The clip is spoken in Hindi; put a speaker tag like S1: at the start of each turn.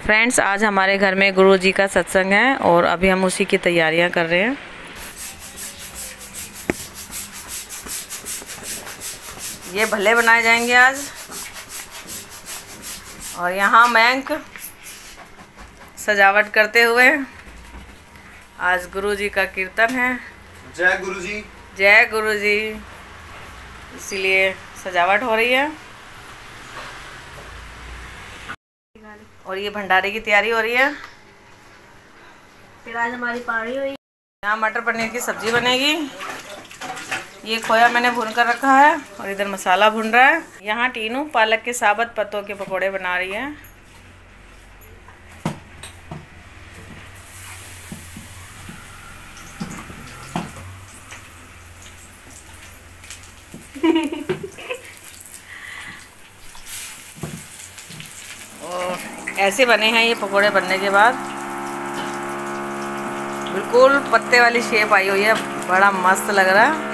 S1: फ्रेंड्स, आज हमारे घर में गुरु जी का सत्संग है और अभी हम उसी की तैयारियां कर रहे हैं। ये भल्ले बनाए जाएंगे आज। और यहाँ मयंक सजावट करते हुए, आज गुरु जी का कीर्तन है।
S2: जय गुरु जी,
S1: जय गुरु जी। इसीलिए सजावट हो रही है और ये भंडारे की तैयारी हो रही है।
S3: फिर आज हमारी पार्टी हुई।
S1: यहाँ मटर पनीर की सब्जी बनेगी। ये खोया मैंने भून कर रखा है और इधर मसाला भून रहा है। यहाँ टीनू पालक के साबुत पत्तों के पकोड़े बना रही है। और ऐसे बने हैं ये पकोड़े बनने के बाद। बिल्कुल पत्ते वाली शेप आई हुई है, बड़ा मस्त लग रहा है।